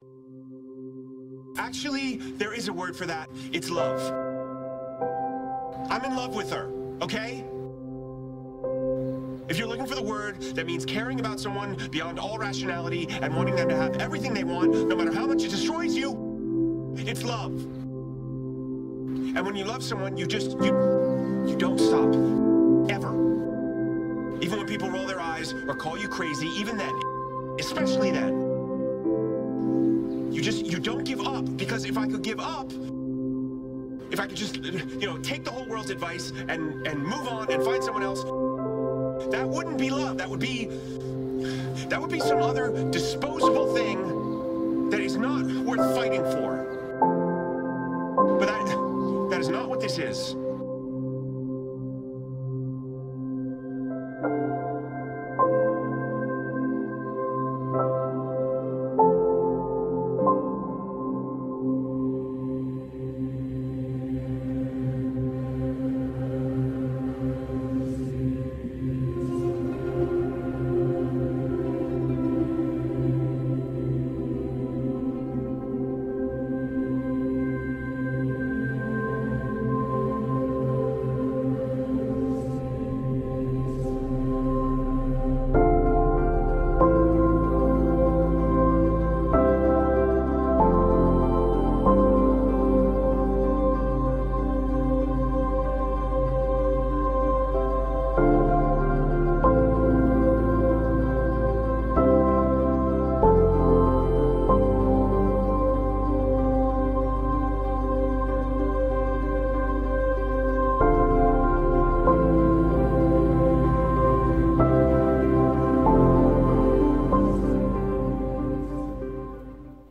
Actually, there is a word for that. It's love. I'm in love with her, okay? If you're looking for the word that means caring about someone beyond all rationality and wanting them to have everything they want, no matter how much it destroys you, it's love. And when you love someone, you don't stop. Ever. Even when people roll their eyes or call you crazy, even then, especially then, you don't give up. Because if I could give up, if I could just, take the whole world's advice and move on and find someone else, that wouldn't be love. That would be some other disposable thing that is not worth fighting for. But that is not what this is.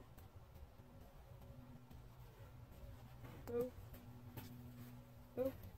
Oh.